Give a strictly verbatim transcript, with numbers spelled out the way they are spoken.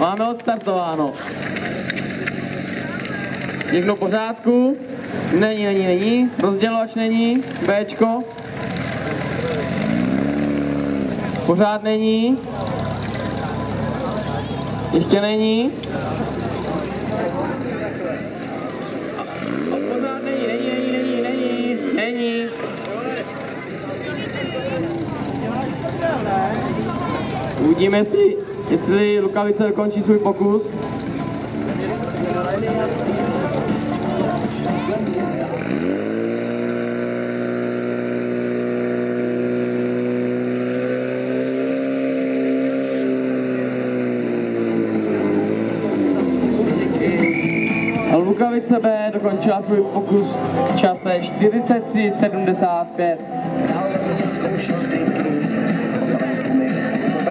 Máme odstartováno. Všechno v pořádku? Není, není, není. Rozdělovač není. Bčko. Pořád není. Ještě není. A pořád není, není, není, není, není, není. Uvidíme, jestli, jestli Lukavice dokončí svůj pokus. Lukavice B dokončila svůj pokus v čase čtyřicet tři sedmdesát pět.